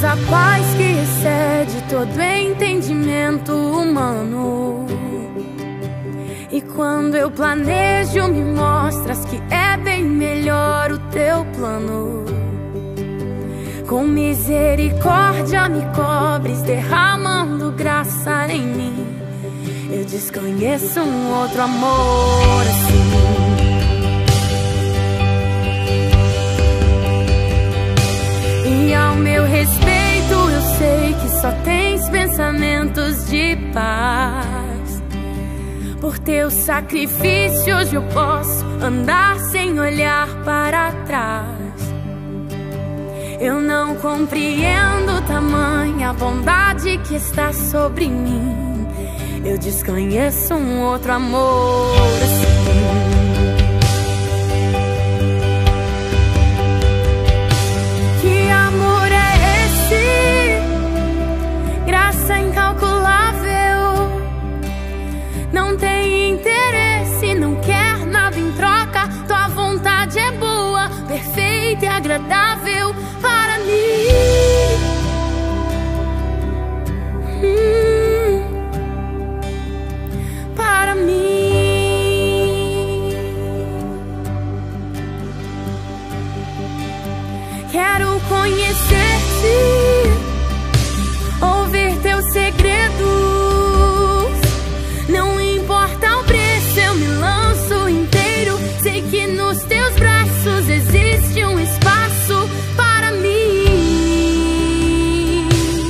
das a paz que excede todo entendimento humano. E quando eu planejo, me mostras que é bem melhor o teu plano. Com misericórdia me cobres, derramando graça em mim. Eu desconheço um outro amor assim. E ao meu respeito eu sei que só tens pensamentos de paz. Por teu sacrifício hoje eu posso andar sem olhar para trás. Eu não compreendo tamanha bondade que está sobre mim. Eu desconheço um outro amor assim. Que amor é esse? Graça incalculável. Não tem interesse, não quer nada em troca. Tua vontade é boa, perfeita e agradável para mim. Para mim. Quero conhecer-te, ouvir teus segredos. Não importa o preço, eu me lanço inteiro. Sei que nos teus braços existe um espaço para mim.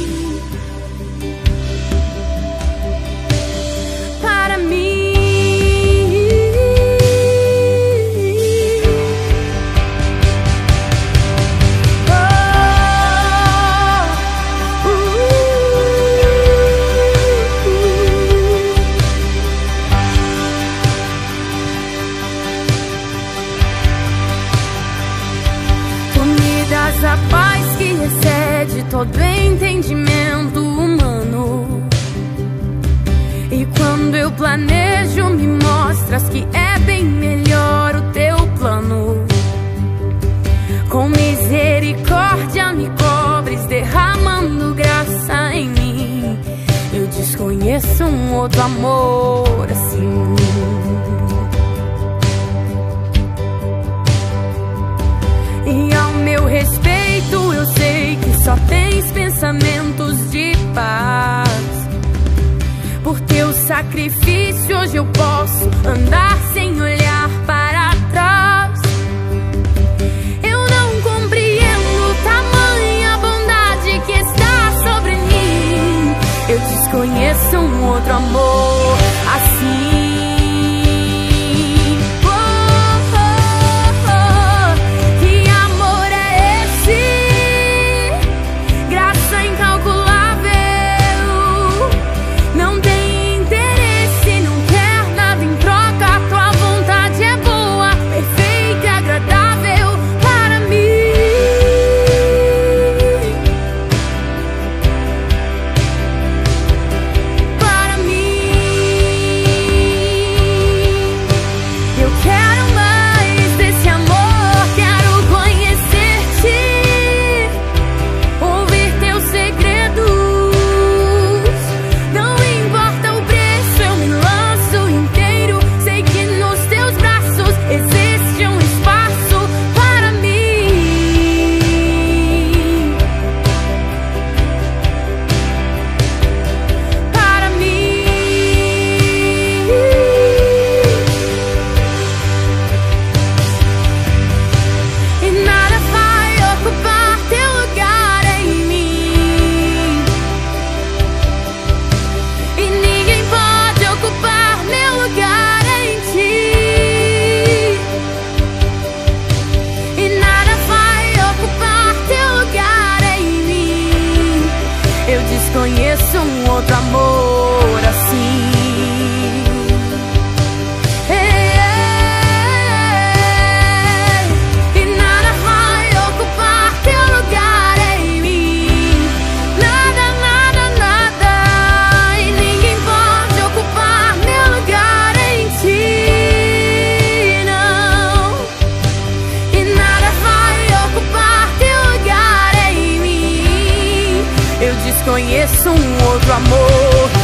Para mim. A paz que excede todo entendimento humano. E quando eu planejo, me mostras que é bem melhor o teu plano. Com misericórdia me cobres, derramando graça em mim. Eu desconheço um outro amor assim. E ao meu respeito eu sei que só tens pensamentos de paz. Por teu sacrifício hoje eu posso andar sem olhar para trás. Eu não compreendo tamanha bondade que está sobre mim. Eu desconheço um outro amor assim. Vontade conheço um outro amor.